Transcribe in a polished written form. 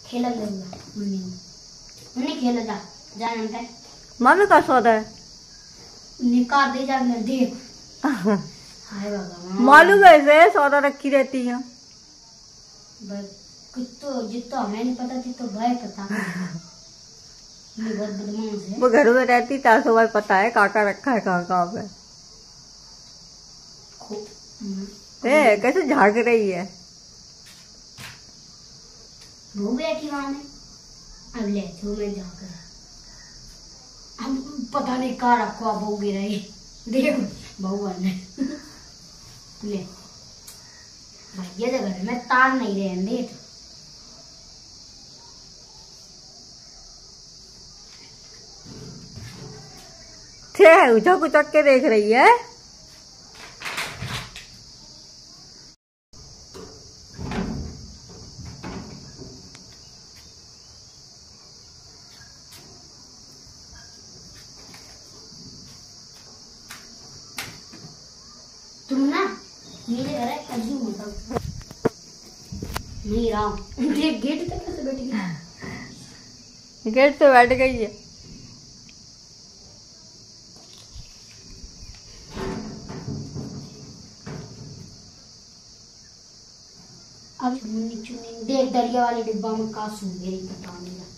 खेला लेगा मम्मी खेला जाने पे मम्मी का सौदा है निकाल दे जा देख। हाय बाबा मालूम है सौदा रखी रहती है तो जितना हमें नहीं पता थी तो भाई पता ये बहुत बदमाश है। वो घर में रहती तासो भाई पता है काका रखा है कहाँ पे कैसे झाग रही है वो बैठी वहां में अब ले जो मैं झाग रहा हम पता नहीं कहाँ रखो अब वो गिरा ही देख भगवान ने ले भाई ये जगह में तार नहीं रहे देख उचक उचक के देख रही है। तुम ना मेरे घर है कभी मतलब नहीं रहा देख गेट तक कैसे बैठ गई गेट पे बैठ गई है। अब देख दरिया वाले डिब्बा में का सूंघ गई पता नहीं।